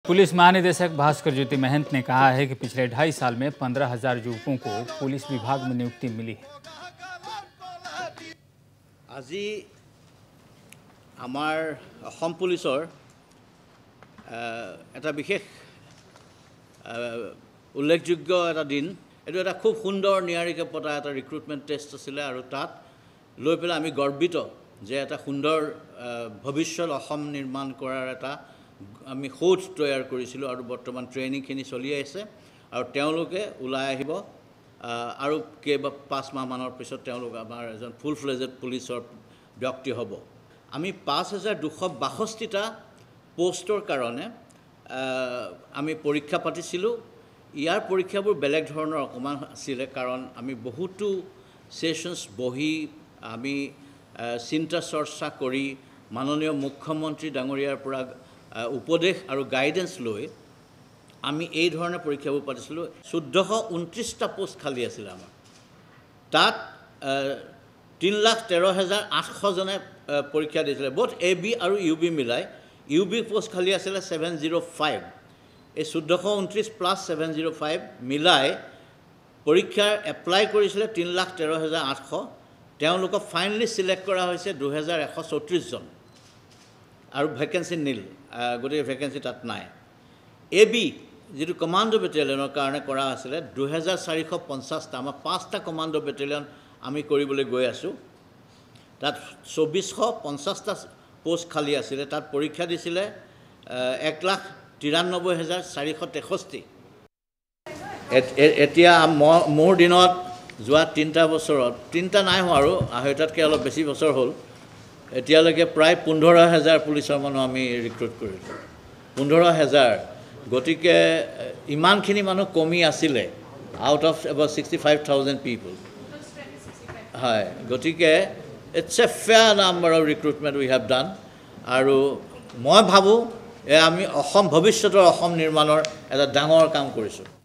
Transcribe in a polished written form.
Police महानिदेशक भास्कर ज्योति महंत ने कहा है कि पिछले 2.5 साल में 15,000 युवकों को पुलिस विभाग में नियुक्ति मिली है। আজি আমাৰ অসম পুলিচৰ এটা বিশেষ উল্লেখযোগ্য এটা দিন। এটো এটা খুব সুন্দৰ নিয়াৰিকে পতা এটা ৰিক্ৰুটমেন্ট টেষ্ট আছিল আৰু তাত লৈ পেলাই আমি গৰ্বিত যে এটা সুন্দৰ ভৱিষ্যত অসম নিৰ্মাণ কৰাৰ এটা আমি খোজ তৈয়াৰ কৰিছিলো আৰু বৰ্তমান ট্ৰেইনিংখিনি চলি আছে আৰু তেওঁলোকে ওলাই আহিব আৰু কেবা 5 মাহ মানৰ পিছত তেওঁলোক আমাৰ এজন ফুল ফ্লেজড পুলিচৰ ব্যক্তি হ'ব। আমি 5262টা পোষ্টৰ কাৰণে আমি পৰীক্ষা পাতিছিলো। ইয়াৰ পৰীক্ষাবোৰ বেলেগ ধৰণৰ অকমান আছিল কাৰণ আমি বহুতো সেশনস বহি আমি চিন্তা চৰ্চা কৰি মাননীয় মুখ্যমন্ত্ৰী ডাঙৰীয়াৰ পৰা উপদেশ আৰু গাইডেন্স লৈ আমি এই ধৰণৰ পৰীক্ষাবোৰ পাতিছিলো। 1429টা পোষ্ট খালি আছিল আমাৰ। তাত 3,13,800 জনে পৰীক্ষা দিছিলে। বোথ এবি আৰু ইউবি মিলাই ইউবি পোষ্ট খালি আছিল 705। এই 1429 প্লাস 705 মিলাই পৰীক্ষাৰ এপ্লাই কৰিছিল 3,13,800। তেওঁলোকক ফাইনালি সিলেক্ট কৰা হৈছে 2,134 জন আৰু ভ্যাকেন্সি নীল। গতি ভ্যাকেন্সি তাত নাই। এবি যেটো কমান্ডো বেটালিয়নৰ কাৰণে কৰা আছিল 2,450টা। আমাৰ 5টা কমান্ডো বেটালিয়ন আমি কৰিবলৈ গৈ আছো। তাত 2,450টা পোষ্ট খালি আছিল। তাত পৰীক্ষা দিছিল 1,93,463। এতিয়া মোৰ দিনত যোৱা 3টা বছৰত 3টা নাই হোৱা আৰু আঢ়ৈটাতকৈ অলপ বেছি বছৰ হ'ল। এতিয়ালৈকে প্ৰায় 15,000 পুলিচৰ মানুহ আমি ৰিক্ৰুট কৰিলো। 15,000। গতিকে ইমানখিনি মানুহ কমি আছিল আউট অফ about 65,000 people। হয়, গতিকে it's a fair number of recruitment we have done আৰু মই ভাবো আমি অসম ভৱিষ্যতৰ অসম নিৰ্মাণৰ এটা ডাঙৰ কাম কৰিছো।